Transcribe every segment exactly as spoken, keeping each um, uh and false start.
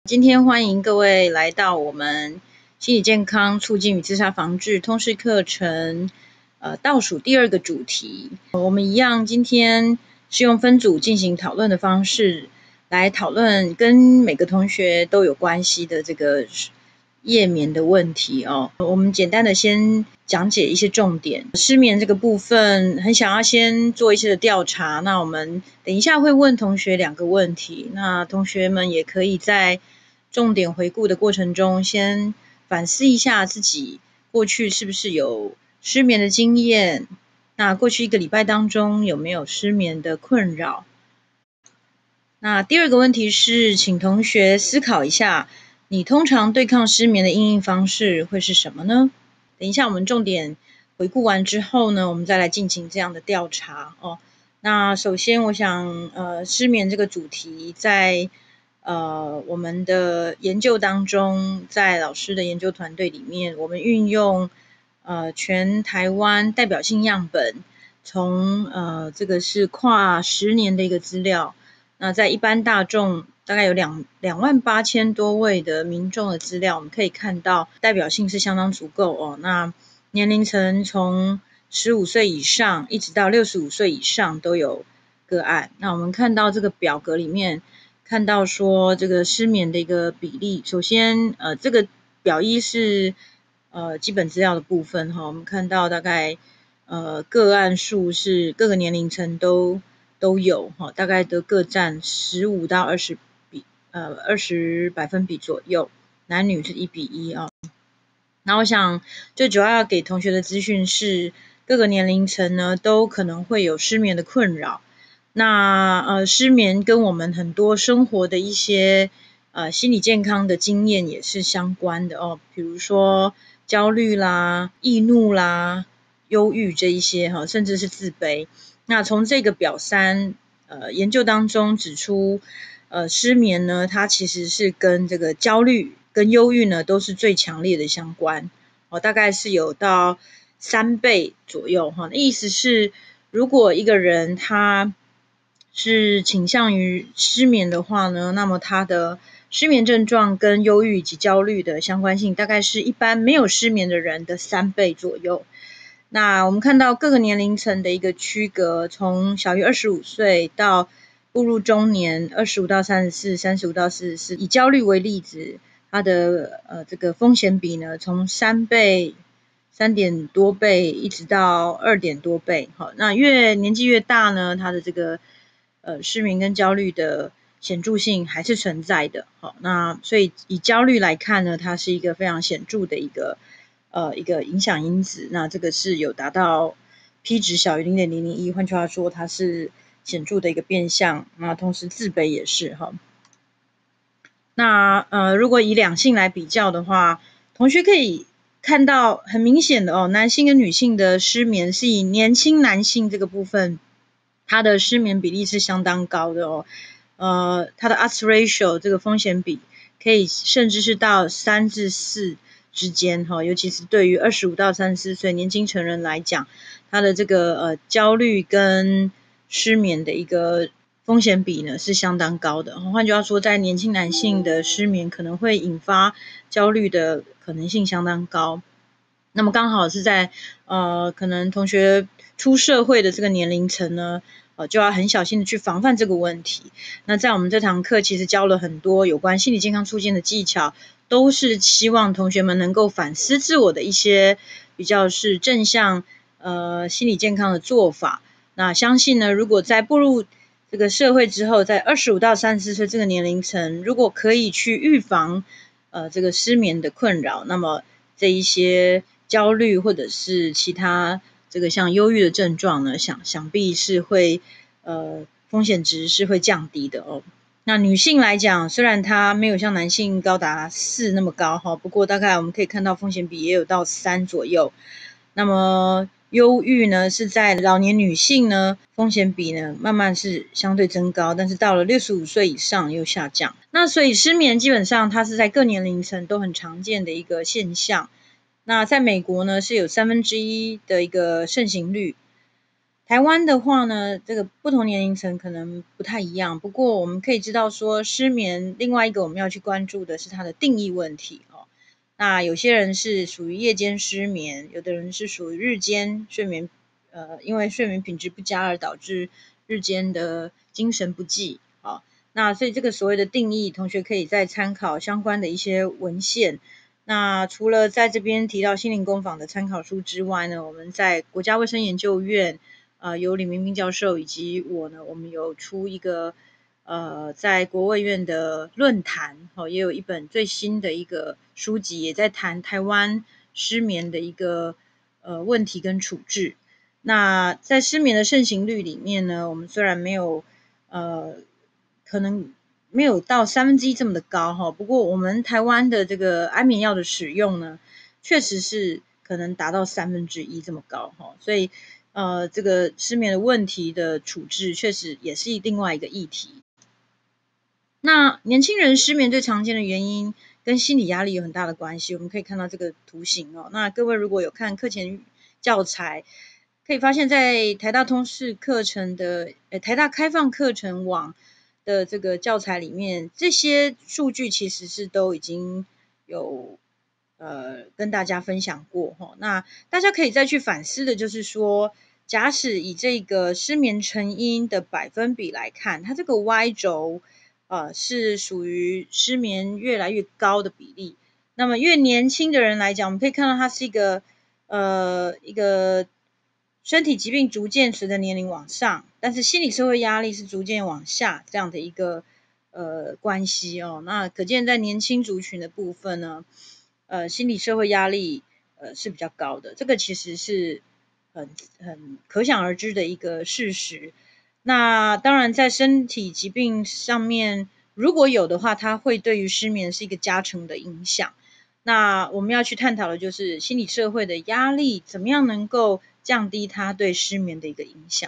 今天欢迎各位来到我们心理健康促进与自杀防治通识课程呃倒数第二个主题。我们一样今天是用分组进行讨论的方式来讨论跟每个同学都有关系的这个夜眠的问题哦。我们简单的先讲解一些重点。失眠这个部分很想要先做一些的调查，那我们等一下会问同学两个问题，那同学们也可以在重点回顾的过程中先反思一下自己过去是不是有失眠的经验，那过去一个礼拜当中有没有失眠的困扰。那第二个问题是请同学思考一下，你通常对抗失眠的因应方式会是什么呢？等一下我们重点回顾完之后呢，我们再来进行这样的调查哦。那首先我想呃，失眠这个主题在呃我们的研究当中，在老师的研究团队里面，我们运用呃全台湾代表性样本，从呃这个是跨十年的一个资料，那在一般大众大概有两两万八千多位的民众的资料，我们可以看到代表性是相当足够哦。那年龄层从十五岁以上一直到六十五岁以上都有个案。那我们看到这个表格里面看到说这个失眠的一个比例，首先呃这个表一是呃基本资料的部分哈，我们看到大概呃个案数是各个年龄层都都有哈，大概都各占十五到二十比呃二十百分比左右，男女是一比一啊。那我想最主要要给同学的资讯是，各个年龄层呢都可能会有失眠的困扰。那呃失眠跟我们很多生活的一些呃心理健康的经验也是相关的哦，比如说焦虑啦、易怒啦、忧郁这一些哈，甚至是自卑。那从这个表三呃研究当中指出，呃失眠呢，它其实是跟这个焦虑跟忧郁呢都是最强烈的相关哦，大概是有到三倍左右哈。意思是，如果一个人他是倾向于失眠的话呢，那么他的失眠症状跟忧郁以及焦虑的相关性，大概是一般没有失眠的人的三倍左右。那我们看到各个年龄层的一个区隔，从小于二十五岁到步入中年，二十五到三十四，三十五到四十四。以焦虑为例子，它的呃这个风险比呢，从三倍、三点多倍，一直到二点多倍。好，那越年纪越大呢，它的这个呃失眠跟焦虑的显著性还是存在的。好，那所以以焦虑来看呢，它是一个非常显著的一个呃一个影响因子。那这个是有达到 P 值小于零点零零一，换句话说，它是显著的一个变相。那同时自卑也是哈。那呃，如果以两性来比较的话，同学可以看到很明显的哦，男性跟女性的失眠是以年轻男性这个部分，他的失眠比例是相当高的哦。呃，他的 odds ratio 这个风险比可以甚至是到三至四之间哈，尤其是对于二十五到三十四岁年轻成人来讲，他的这个呃焦虑跟失眠的一个风险比呢是相当高的。换句话说，在年轻男性的失眠可能会引发焦虑的可能性相当高。那么刚好是在呃可能同学出社会的这个年龄层呢，呃就要很小心的去防范这个问题。那在我们这堂课其实教了很多有关心理健康促进的技巧，都是希望同学们能够反思自我的一些比较是正向呃心理健康的做法。那相信呢，如果在步入这个社会之后，在二十五到三十四岁这个年龄层，如果可以去预防呃这个失眠的困扰，那么这一些焦虑或者是其他这个像忧郁的症状呢，想想必是会呃风险值是会降低的哦。那女性来讲，虽然它没有像男性高达四那么高哈，不过大概我们可以看到风险比也有到三左右。那么忧郁呢，是在老年女性呢，风险比呢慢慢是相对增高，但是到了六十五岁以上又下降。那所以失眠基本上它是在各年龄层都很常见的一个现象。那在美国呢，是有三分之一的一个盛行率。 台湾的话呢，这个不同年龄层可能不太一样，不过我们可以知道说，失眠另外一个我们要去关注的是它的定义问题哦。那有些人是属于夜间失眠，有的人是属于日间睡眠，呃，因为睡眠品质不佳而导致日间的精神不济啊。那所以这个所谓的定义，同学可以再参考相关的一些文献。那除了在这边提到心灵工坊的参考书之外呢，我们在国家卫生研究院，呃，由李明斌教授以及我呢，我们有出一个呃，在国卫院的论坛，哦，也有一本最新的一个书籍，也在谈台湾失眠的一个呃问题跟处置。那在失眠的盛行率里面呢，我们虽然没有呃，可能没有到三分之一这么的高哈，不过我们台湾的这个安眠药的使用呢，确实是可能达到三分之一这么高哈，所以呃，这个失眠的问题的处置，确实也是另外一个议题。那年轻人失眠最常见的原因跟心理压力有很大的关系，我们可以看到这个图形哦。那各位如果有看课前教材，可以发现在台大通识课程的，呃，台大开放课程网的这个教材里面，这些数据其实是都已经有呃跟大家分享过哈。那大家可以再去反思的就是说，假使以这个失眠成因的百分比来看，它这个 Y 轴呃是属于失眠越来越高的比例。那么越年轻的人来讲，我们可以看到它是一个呃一个身体疾病逐渐随着年龄往上，但是心理社会压力是逐渐往下这样的一个呃关系哦。那可见在年轻族群的部分呢，呃心理社会压力呃是比较高的，这个其实是很很可想而知的一个事实。那当然在身体疾病上面，如果有的话，它会对于失眠是一个加成的影响。那我们要去探讨的就是心理社会的压力，怎么样能够降低它对失眠的一个影响。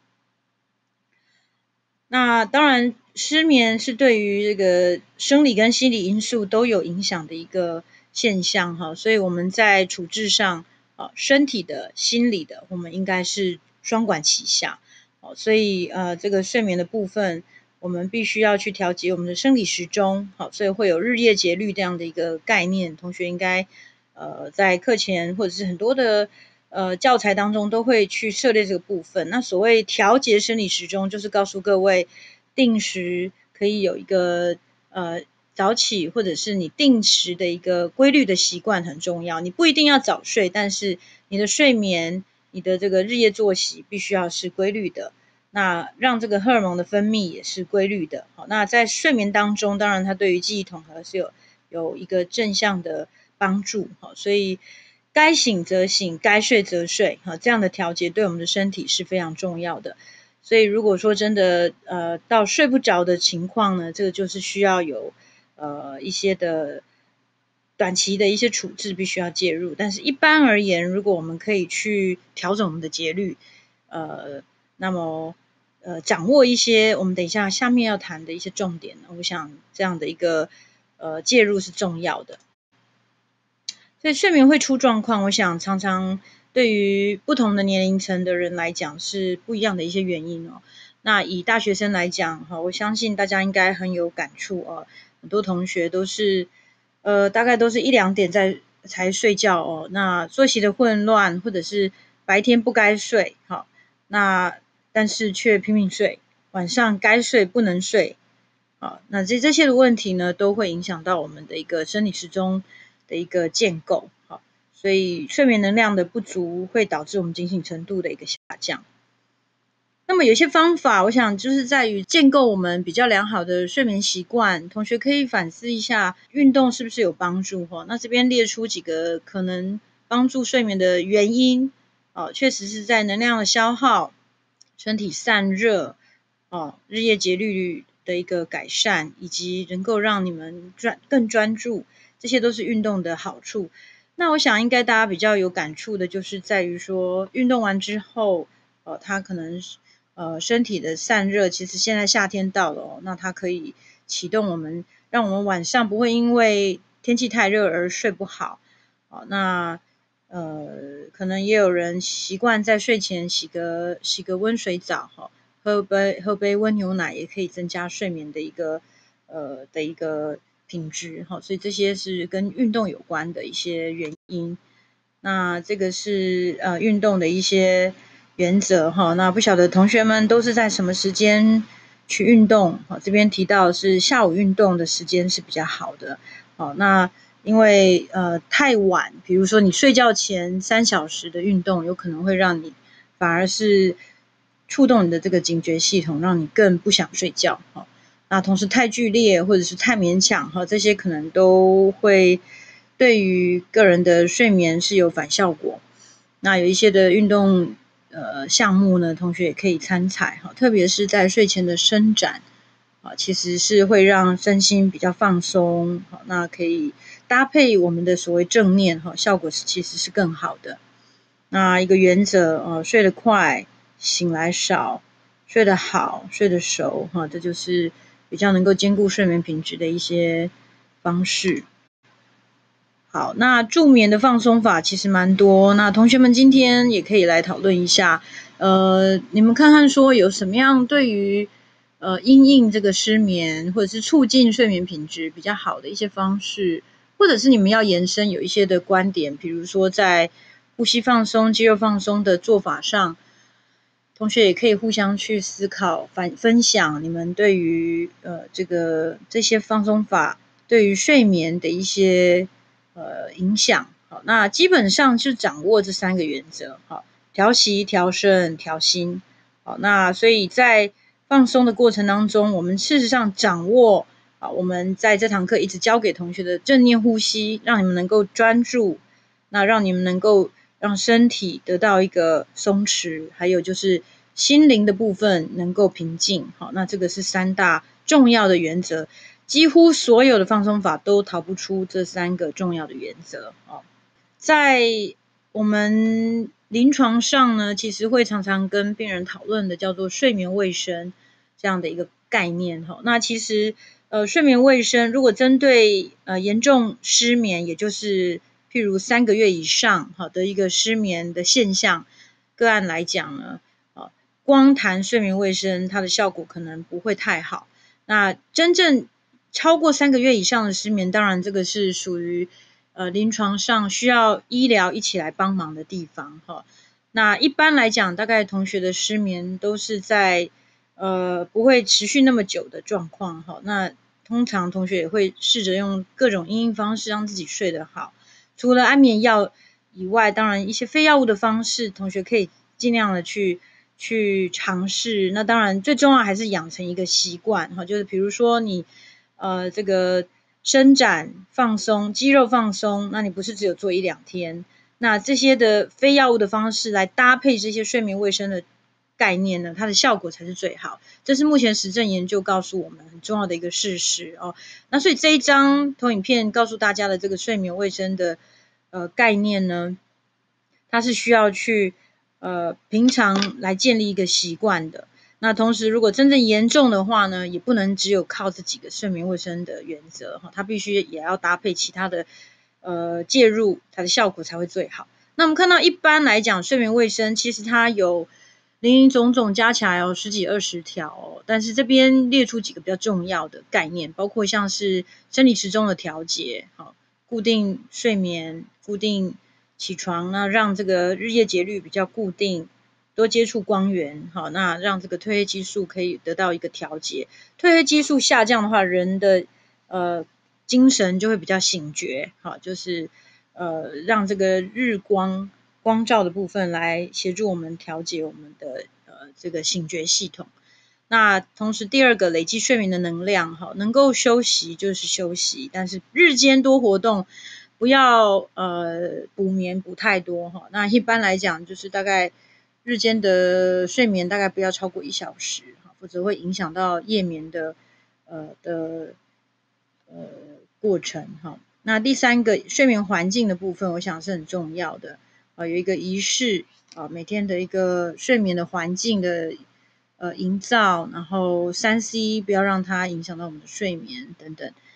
那当然，失眠是对于这个生理跟心理因素都有影响的一个现象哈，所以我们在处置上，呃，身体的、心理的，我们应该是双管齐下。哦，所以呃，这个睡眠的部分，我们必须要去调节我们的生理时钟，好，所以会有日夜节律这样的一个概念，同学应该呃在课前或者是很多的呃教材当中都会去涉猎这个部分。那所谓调节生理时钟，就是告诉各位定时可以有一个呃早起或者是你定时的一个规律的习惯很重要。你不一定要早睡，但是你的睡眠、你的这个日夜作息必须要是规律的。那让这个荷尔蒙的分泌也是规律的。好，那在睡眠当中，当然它对于记忆统合是有有一个正向的帮助。好，所以该醒则醒，该睡则睡，好，这样的调节对我们的身体是非常重要的。所以如果说真的呃到睡不着的情况呢，这个就是需要有呃一些的短期的一些处置必须要介入。但是一般而言，如果我们可以去调整我们的节律，呃，那么呃掌握一些我们等一下下面要谈的一些重点，我想这样的一个呃介入是重要的。所以睡眠会出状况，我想常常对于不同的年龄层的人来讲是不一样的一些原因哦。那以大学生来讲哈，我相信大家应该很有感触哦。很多同学都是呃大概都是一两点在才睡觉哦。那作息的混乱，或者是白天不该睡，好，那但是却拼命睡，晚上该睡不能睡，好，那这这些的问题呢，都会影响到我们的一个生理时钟的一个建构，好，所以睡眠能量的不足会导致我们警醒程度的一个下降。那么有些方法，我想就是在于建构我们比较良好的睡眠习惯，同学可以反思一下，运动是不是有帮助哈？那这边列出几个可能帮助睡眠的原因，哦，确实是在能量的消耗、身体散热、哦，日夜节律的一个改善，以及能够让你们专更专注，这些都是运动的好处。那我想应该大家比较有感触的，就是在于说运动完之后，呃，它可能呃身体的散热，其实现在夏天到了哦，那它可以启动我们，让我们晚上不会因为天气太热而睡不好。哦，那呃，可能也有人习惯在睡前洗个洗个温水澡哈，喝杯喝杯温牛奶也可以增加睡眠的一个呃的一个品质哈，所以这些是跟运动有关的一些原因。那这个是呃运动的一些原则哈。那不晓得同学们都是在什么时间去运动？好，这边提到是下午运动的时间是比较好的。好，那因为呃太晚，比如说你睡觉前三小时的运动，有可能会让你反而是触动你的这个警觉系统，让你更不想睡觉。好，那同时太剧烈或者是太勉强哈，这些可能都会对于个人的睡眠是有反效果。那有一些的运动呃项目呢，同学也可以参采哈，特别是在睡前的伸展啊，其实是会让身心比较放松。好，那可以搭配我们的所谓正念哈，效果是其实是更好的。那一个原则呃，睡得快，醒来少，睡得好，睡得熟哈，这就是比较能够兼顾睡眠品质的一些方式。好，那助眠的放松法其实蛮多，那同学们今天也可以来讨论一下，呃，你们看看说有什么样对于呃因应这个失眠或者是促进睡眠品质比较好的一些方式，或者是你们要延伸有一些的观点，比如说在呼吸放松、肌肉放松的做法上，同学也可以互相去思考、反分享你们对于呃这个这些放松法对于睡眠的一些呃影响。好，那基本上就掌握这三个原则，好，调息、调身、调心。好，那所以在放松的过程当中，我们事实上掌握啊，我们在这堂课一直教给同学的正念呼吸，让你们能够专注，那让你们能够让身体得到一个松弛，还有就是心灵的部分能够平静。好，那这个是三大重要的原则，几乎所有的放松法都逃不出这三个重要的原则。好，在我们临床上呢，其实会常常跟病人讨论的叫做睡眠卫生这样的一个概念哈。那其实呃睡眠卫生如果针对呃严重失眠，也就是譬如三个月以上好的一个失眠的现象个案来讲呢，啊光谈睡眠卫生，它的效果可能不会太好。那真正超过三个月以上的失眠，当然这个是属于呃，临床上需要医疗一起来帮忙的地方哈。那一般来讲，大概同学的失眠都是在呃不会持续那么久的状况哈。那通常同学也会试着用各种因应方式让自己睡得好。除了安眠药以外，当然一些非药物的方式，同学可以尽量的去去尝试。那当然最重要还是养成一个习惯哈，就是比如说你呃这个伸展放松、肌肉放松，那你不是只有做一两天，那这些的非药物的方式来搭配这些睡眠卫生的概念呢，它的效果才是最好。这是目前实证研究告诉我们很重要的一个事实哦。那所以这一张投影片告诉大家的这个睡眠卫生的呃概念呢，它是需要去呃平常来建立一个习惯的。那同时如果真正严重的话呢，也不能只有靠这几个睡眠卫生的原则哈，它必须也要搭配其他的呃介入，它的效果才会最好。那我们看到一般来讲睡眠卫生其实它有林林总总加起来有十几二十条哦，但是这边列出几个比较重要的概念，包括像是生理时钟的调节，好，固定睡眠，固定起床，那让这个日夜节律比较固定，多接触光源，好，那让这个褪黑激素可以得到一个调节。褪黑激素下降的话，人的呃精神就会比较醒觉，好，就是呃让这个日光光照的部分来协助我们调节我们的呃这个醒觉系统。那同时第二个累积睡眠的能量，哈，能够休息就是休息，但是日间多活动，不要呃补眠补太多哈。那一般来讲就是大概日间的睡眠大概不要超过一小时，否则会影响到夜眠的呃的呃过程哈。那第三个睡眠环境的部分，我想是很重要的啊，有一个仪式啊，每天的一个睡眠的环境的呃营造，然后三 C 不要让它影响到我们的睡眠等等。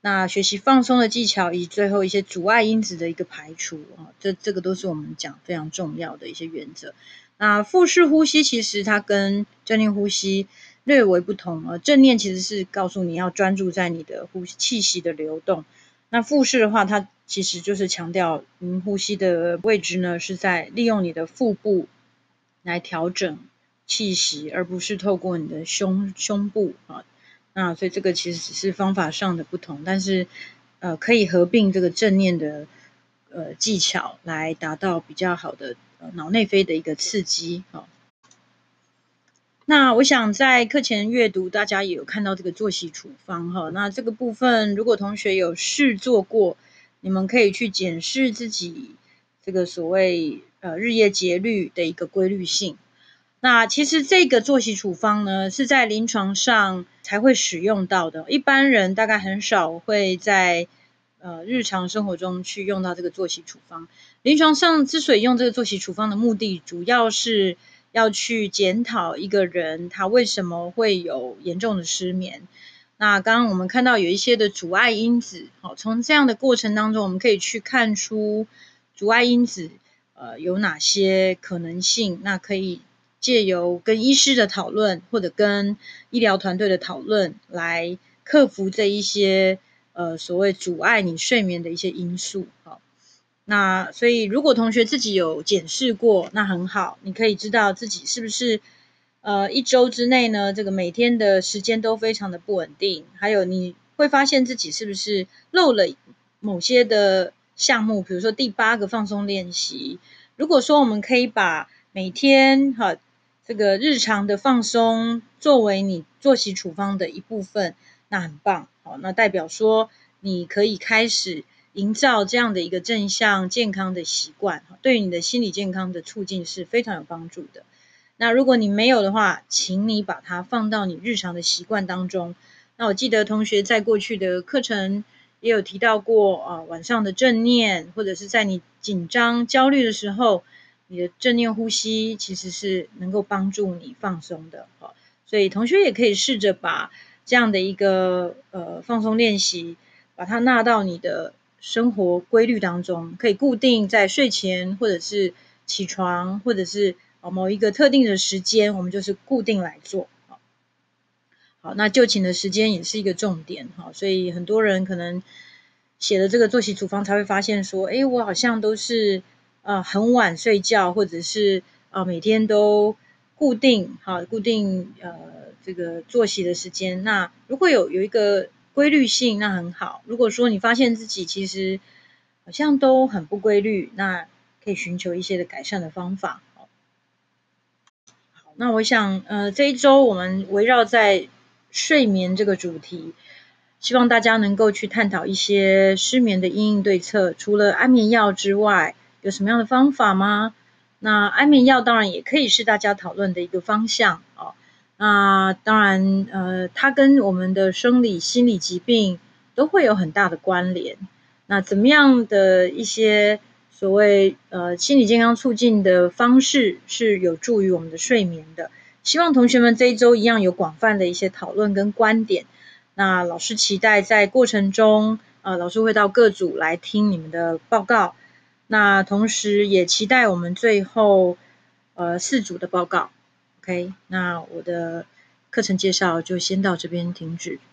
那学习放松的技巧，以及最后一些阻碍因子的一个排除啊，这这个都是我们讲非常重要的一些原则。那腹式呼吸其实它跟正念呼吸略为不同啊，正念其实是告诉你要专注在你的呼气息的流动，那腹式的话，它其实就是强调您呼吸的位置呢是在利用你的腹部来调整气息，而不是透过你的胸胸部啊。那所以这个其实只是方法上的不同，但是呃可以合并这个正念的呃技巧来达到比较好的呃脑内啡的一个刺激啊。那我想在课前阅读，大家也有看到这个作息处方哈。那这个部分，如果同学有试做过，你们可以去检视自己这个所谓呃日夜节律的一个规律性。那其实这个作息处方呢，是在临床上才会使用到的，一般人大概很少会在呃日常生活中去用到这个作息处方。临床上之所以用这个作息处方的目的，主要是要去检讨一个人他为什么会有严重的失眠。那刚刚我们看到有一些的阻碍因子，好，从这样的过程当中，我们可以去看出阻碍因子呃有哪些可能性，那可以借由跟医师的讨论，或者跟医疗团队的讨论，来克服这一些呃所谓阻碍你睡眠的一些因素。好，那所以如果同学自己有检视过，那很好，你可以知道自己是不是呃一周之内呢，这个每天的时间都非常的不稳定，还有你会发现自己是不是漏了某些的项目，比如说第八个放松练习。如果说我们可以把每天哈这个日常的放松作为你作息处方的一部分，那很棒。好，那代表说你可以开始营造这样的一个正向健康的习惯，对于你的心理健康的促进是非常有帮助的。那如果你没有的话，请你把它放到你日常的习惯当中。那我记得同学在过去的课程也有提到过啊，晚上的正念，或者是在你紧张焦虑的时候，你的正念呼吸其实是能够帮助你放松的。所以同学也可以试着把这样的一个呃放松练习，把它纳到你的生活规律当中，可以固定在睡前，或者是起床，或者是某一个特定的时间，我们就是固定来做。好，那就寝的时间也是一个重点哈，所以很多人可能写了这个作息处方，才会发现说，诶，我好像都是呃很晚睡觉，或者是呃每天都固定哈固定呃这个作息的时间。那如果有有一个规律性，那很好。如果说你发现自己其实好像都很不规律，那可以寻求一些的改善的方法。好，那我想呃这一周我们围绕在睡眠这个主题，希望大家能够去探讨一些失眠的因应对策。除了安眠药之外，有什么样的方法吗？那安眠药当然也可以是大家讨论的一个方向哦。那当然，呃，它跟我们的生理、心理疾病都会有很大的关联。那怎么样的一些所谓呃心理健康促进的方式是有助于我们的睡眠的？希望同学们这一周一样有广泛的一些讨论跟观点。那老师期待在过程中，呃，老师会到各组来听你们的报告。那同时也期待我们最后呃四组的报告。OK，那我的课程介绍就先到这边停止。